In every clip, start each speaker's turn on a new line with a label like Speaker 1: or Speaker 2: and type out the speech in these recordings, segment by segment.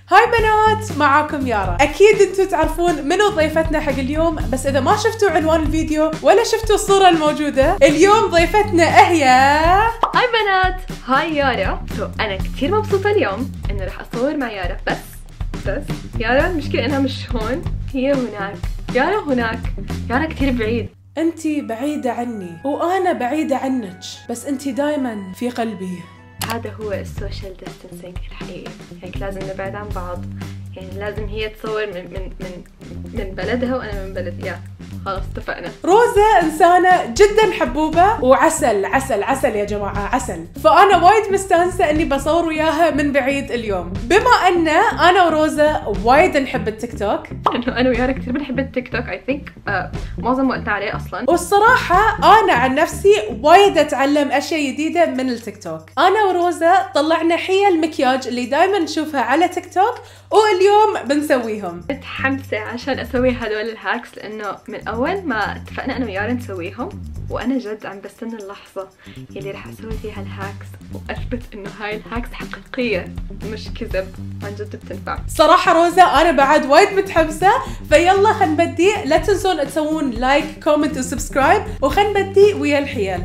Speaker 1: هاي بنات، معاكم يارا. اكيد انتم تعرفون منو ضيفتنا حق اليوم، بس اذا ما شفتوا عنوان الفيديو ولا شفتوا الصورة الموجودة، اليوم ضيفتنا هي
Speaker 2: هاي بنات، هاي يارا. انا كثير مبسوطة اليوم انه راح اصور مع يارا، بس يارا المشكلة انها مش هون، هي هناك. يارا هناك، يارا كثير بعيد.
Speaker 1: انتي بعيدة عني وانا بعيدة عنك، بس انتي دايما في قلبي.
Speaker 2: هذا هو السوشيال ديستانسينج الحقيقي، هيك لازم نبعد عن بعض. يعني لازم هي تصور من بلدها وانا من بلدي. خلاص اتفقنا.
Speaker 1: روزا انسانة جدا حبوبة وعسل عسل عسل يا جماعة، عسل. فانا وايد مستانسة اني بصور وياها من بعيد اليوم، بما ان انا وروزا وايد نحب التيك توك.
Speaker 2: انه انا ويارا كثير بنحب التيك توك، اي ثينك معظم وقتنا عليه اصلا.
Speaker 1: والصراحة انا عن نفسي وايد اتعلم اشياء جديدة من التيك توك. انا وروزا طلعنا حيل مكياج اللي دايما نشوفها على تيك توك، واليوم بنسويهم.
Speaker 2: متحمسة عشان اسوي هدول الهاكس، لانه من اول ما اتفقنا انا ويارا نسويهم وانا جد عم بستنى اللحظة يلي رح اسوي فيها الهاكس واثبت انه هاي الهاكس حقيقية مش كذب، عن جد بتنفع.
Speaker 1: صراحة روزا انا بعد وايد متحمسة، فيلا خلينا نبدي. لا تنسون تسوون لايك كومنت وسبسكرايب، وخلينا نبدي ويا الحيل.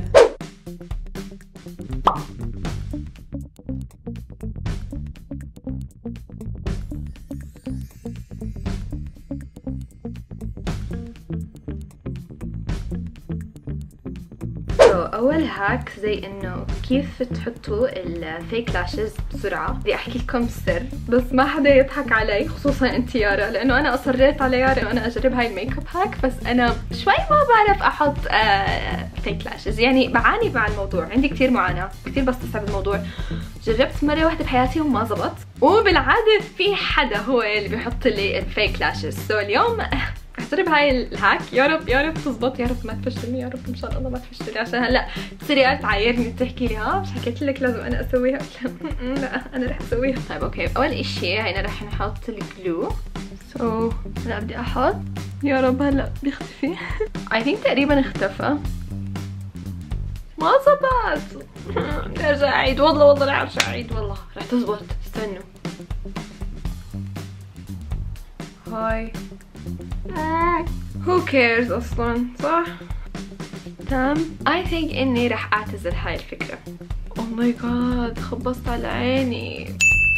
Speaker 2: اول هاك زي انه كيف تحطوا الفيك لاشز بسرعه. بدي احكي لكم سر، بس ما حدا يضحك علي، خصوصا انت يارا، لانه انا اصريت على يارا وانا اجرب هاي الميك اب هاك، بس انا شوي ما بعرف احط فيك لاشز. يعني بعاني مع الموضوع، عندي كثير معاناه، كثير بستصعب الموضوع. جربت مره واحده بحياتي وما زبط، وبالعاده في حدا هو اللي بيحط لي الفيك لاشز. سو اليوم اجرب هاي الهاك، يا رب يا رب تزبط، يا رب ما تفشلني، يا رب ان شاء الله ما تفشلي، عشان هلا تصيري تعايرني تحكي لي مش حكيت لك لازم انا اسويها. لا انا رح اسويها. طيب اوكي، اول اشي هينا رح نحط الجلو. هلا بدي احط، يا رب هلا بيختفي. اي ثينك تقريبا اختفى. ما زبط. بدي ارجع اعيد، والله رح ارجع اعيد، والله رح تزبط، استنوا. هاي who cares اصلا، صح؟ تمام. I think اني رح اعتزل هاي الفكرة. oh my god، خبصت على عيني.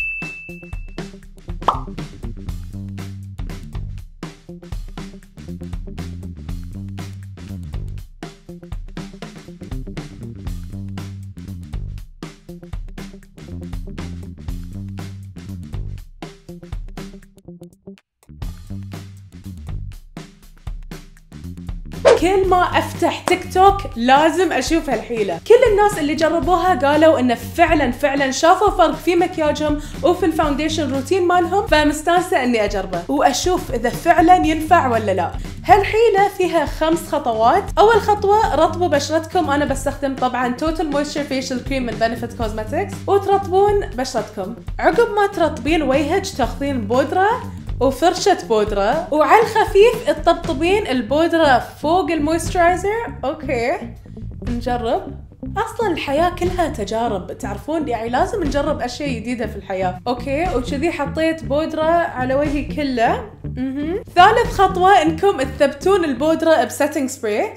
Speaker 1: كل ما افتح تيك توك لازم اشوف هالحيلة. كل الناس اللي جربوها قالوا انه فعلا شافوا فرق في مكياجهم وفي الفاونديشن روتين مالهم، فمستانسة اني اجربه واشوف اذا فعلا ينفع ولا لا. هالحيلة فيها 5 خطوات. اول خطوة، رطبوا بشرتكم. انا بستخدم طبعا توتال مويستشر فيشل كريم من بنفيت كوزماتكس، وترطبون بشرتكم. عقب ما ترطبين وجهك تاخذين بودرة وفرشة بودرة، وعلى الخفيف تطبطبين البودرة فوق المويسترايزر. اوكي نجرب. اصلا الحياة كلها تجارب، تعرفون يعني لازم نجرب اشياء جديدة في الحياة. اوكي، وكذي حطيت بودرة على وجهي كله. ثالث خطوة انكم تثبتون البودرة بسيتنج سبراي.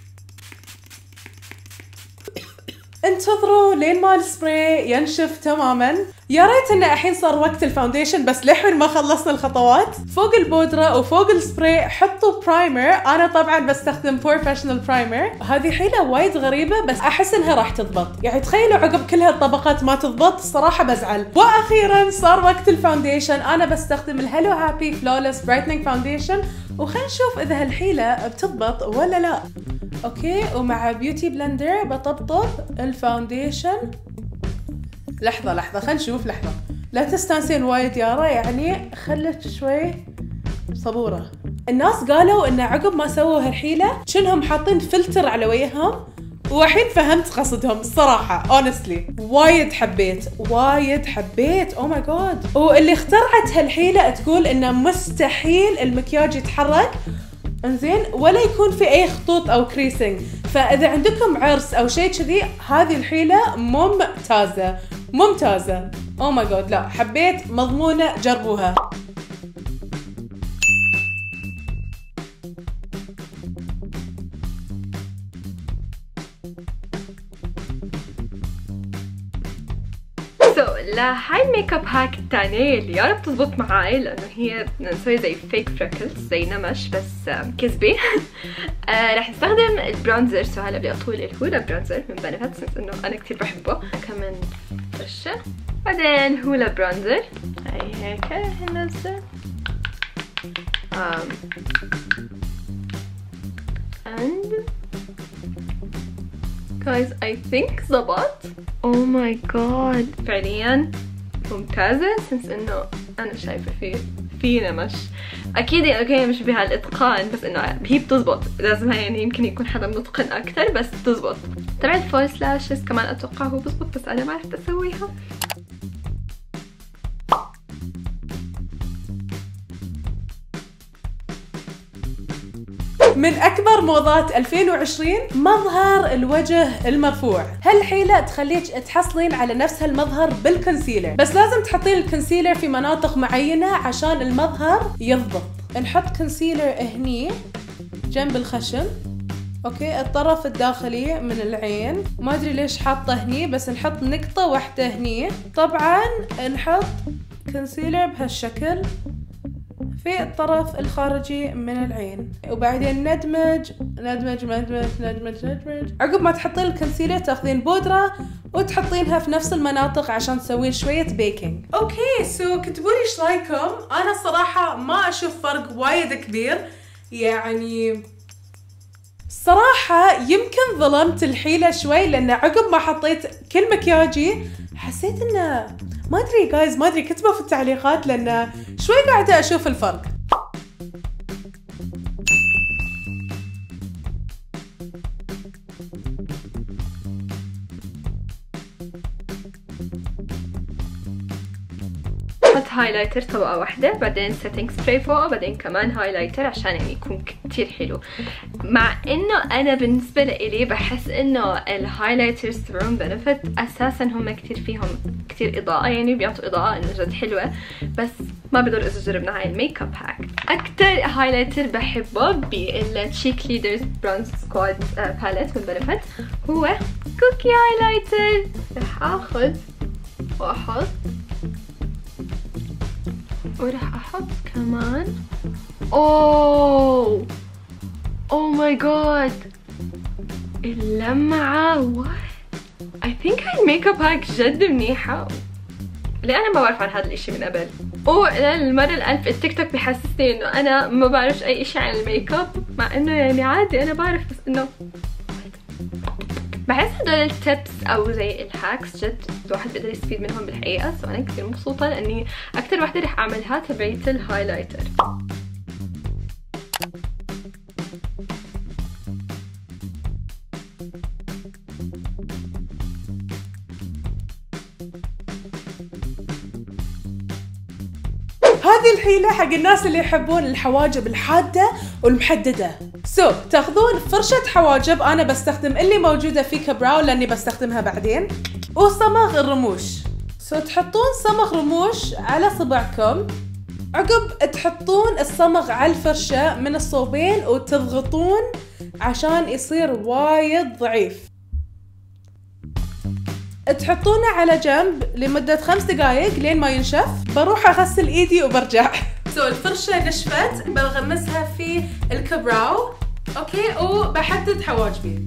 Speaker 1: انتظروا لين ما السبراي ينشف تماما. يا ريت انه الحين صار وقت الفاونديشن، بس للحين ما خلصنا الخطوات. فوق البودرة وفوق السبراي حطوا برايمر. انا طبعا بستخدم بروفيشنال برايمر. هذه حيلة وايد غريبة، بس احس انها راح تضبط. يعني تخيلوا عقب كل هالطبقات ما تضبط، الصراحة بزعل. واخيرا صار وقت الفاونديشن. انا بستخدم الهلو هابي فلولس برايتنينج فاونديشن، وخلينا نشوف اذا هالحيلة بتضبط ولا لا. اوكي، ومع بيوتي بلندر بطبطب الفاونديشن. لحظة خلينا نشوف. لحظة، لا تستانسين وايد يارا، يعني خلك شوي صبورة. الناس قالوا ان عقب ما سووا هالحيلة كأنهم حاطين فلتر على وجههم، والحين فهمت قصدهم. الصراحة honestly وايد حبيت. او ماي جاد. واللي اخترعت هالحيلة تقول انه مستحيل المكياج يتحرك انزين ولا يكون في اي خطوط او كريسنج. فاذا عندكم عرس او شيء كذي، هذه الحيلة ممتازة. او ماي جاد لا حبيت، مضمونة، جربوها.
Speaker 2: لهاي الميك اب هاك الثانية اللي يا رب تزبط معاي لانه هي بدنا نسوي زي فيك فريكلز زي نمش بس كذبي. رح نستخدم البرونزر. سو هلا بدي اطول الهولا برونزر من بنفيت سنس انه انا كثير بحبه. كمان فرشة بعدين هولا برونزر هاي هيك هنزل and guys I think زبط. oh my god فعليا ممتازة سنس انه انا شايفة في نمش. اكيد اوكي مش بهالاتقان بس انه هي بتزبط. لازم هي يعني يمكن يكون حدا متقن اكثر بس بتزبط. تبع الفولس لاشز كمان اتوقع هو بزبط بس انا ما عرفت اسويها.
Speaker 1: من أكبر موضات 2020 مظهر الوجه المرفوع. هالحيلة تخليك تحصلين على نفس هالمظهر بالكونسيلر، بس لازم تحطين الكونسيلر في مناطق معينة عشان المظهر يضبط. نحط كونسيلر هني جنب الخشم، اوكي، الطرف الداخلي من العين. ما ادري ليش حاطه هني بس نحط نقطة واحدة هني. طبعا نحط كونسيلر بهالشكل في الطرف الخارجي من العين، وبعدين ندمج. عقب ما تحطين الكونسيلر تاخذين بودرة وتحطينها في نفس المناطق عشان تسوين شوية بيكنج. اوكي سو كتبوا لي ايش رايكم. انا الصراحة ما اشوف فرق وايد كبير، يعني صراحة يمكن ظلمت الحيلة شوي لان عقب ما حطيت كل مكياجي حسيت انه ما ادري جايز، ما ادري، كتبوا في التعليقات لان شوي قاعدة اشوف الفرق.
Speaker 2: حط هايلايتر طبقة واحدة بعدين سيتنج سبراي فوقه بعدين كمان هايلايتر عشان يعني يكون كتير حلو. مع انه انا بالنسبة لإلي بحس انه الهايلايترز تبعون بنفيت اساسا هم كتير فيهم كتير اضاءة، يعني بيعطوا اضاءة انه جد حلوة، بس ما بضر اذا جربنا هاي الميك اب هاك. اكتر هايلايتر بحبه بالتشيك ليدرز برونز سكواد باليت من بنفيت هو كوكي هايلايتر. رح اخذ واحط وراح احط كمان. اوه ماي جاد اللمعة. وات I think هاي الميك اب هاك جد منيحة. ليه انا ما بعرف عن هذا الاشي من قبل. للمرة الالف التيك توك بحسسني انه انا ما بعرفش اي اشي عن الميك اب، مع انه يعني عادي انا بعرف بس انه بحس هدول التبس او زي الهاكس جد الواحد بيقدر يستفيد منهم بالحقيقة. سو انا كثير مبسوطة لاني اكثر وحدة رح اعملها تبعية الهايلايتر.
Speaker 1: هذه الحيلة حق الناس اللي يحبون الحواجب الحادة والمحددة. تاخذون فرشة حواجب، انا بستخدم اللي موجودة في كبراو لاني بستخدمها بعدين، وصمغ الرموش. تحطون صمغ رموش على صبعكم، عقب تحطون الصمغ على الفرشة من الصوبين وتضغطون عشان يصير وايد ضعيف. تحطونه على جنب لمدة 5 دقايق لين ما ينشف. بروح اغسل ايدي وبرجع. الفرشة نشفت، بغمسها في الكبراو، اوكي، وبحدد حواجبي.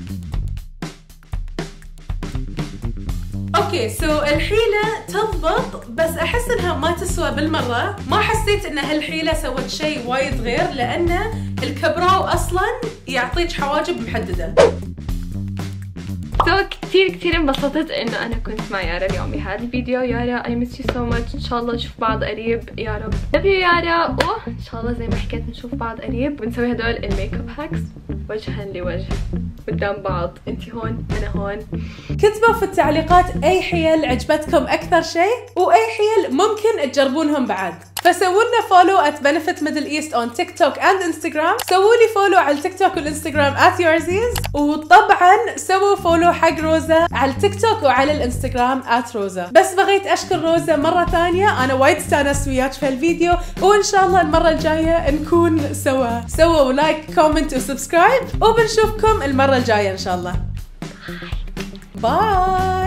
Speaker 1: اوكي الحيلة تضبط بس احس انها ما تسوى بالمرة. ما حسيت ان هالحيلة سوت شيء وايد غير لان الكبراو اصلا يعطيك حواجب محددة.
Speaker 2: كثير انبسطت انه انا كنت مع يارا اليوم بهذا الفيديو. يارا I miss you so much. ان شاء الله نشوف بعض قريب يا رب. love you يارا. وان شاء الله زي ما حكيت نشوف بعض قريب ونسوي هدول الميك اب هاكس وجها لوجه قدام بعض. انتي هون انا هون.
Speaker 1: كتبوا في التعليقات اي حيل عجبتكم اكثر شيء واي حيل ممكن تجربونهم بعد. فسووا لنا فولو @benefit middle east on TikTok and Instagram. سووا لي فولو على التيك توك والانستغرام @yourziz. وطبعا سووا فولو حق روزا على التيك توك وعلى الانستغرام @روزا. بس بغيت اشكر روزا مرة ثانية، انا وايد استانست وياك في الفيديو، وان شاء الله المرة الجاية نكون سوا. سووا لايك كومنت وسبسكرايب، وبنشوفكم المرة الجاية ان شاء الله. باي.